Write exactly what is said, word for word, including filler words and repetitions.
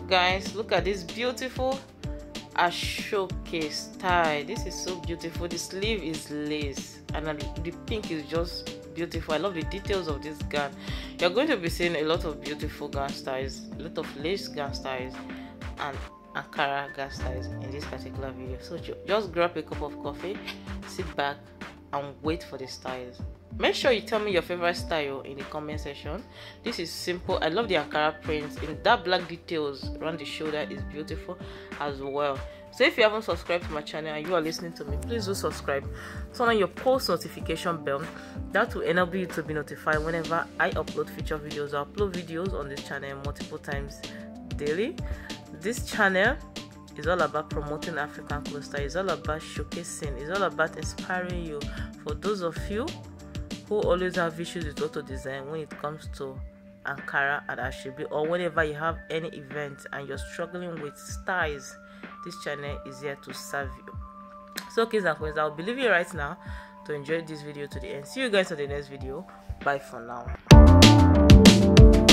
guys, look at this beautiful Ashoke style. This is so beautiful. The sleeve is lace and the pink is just beautiful. I love the details of this gown. You're going to be seeing a lot of beautiful gown styles, a lot of lace gown styles and Ankara gown styles in this particular video. So just grab a cup of coffee, sit back and wait for the styles. Make sure you tell me your favorite style in the comment section. This is simple. I love the Ankara prints in that black details around the shoulder is beautiful as well. So if you haven't subscribed to my channel and you are listening to me, please do subscribe. Turn on your post notification bell. That will enable you to be notified whenever I upload future videos. I upload videos on this channel multiple times daily. This channel is all about promoting African clothes style. It's all about showcasing. It's all about inspiring you. For those of you who always have issues with auto design when it comes to Ankara and Asoebi, or whenever you have any event and you're struggling with styles, this channel is here to serve you. So kids and queens, I'll be leaving you right now to enjoy this video to the end. See you guys on the next video. Bye for now.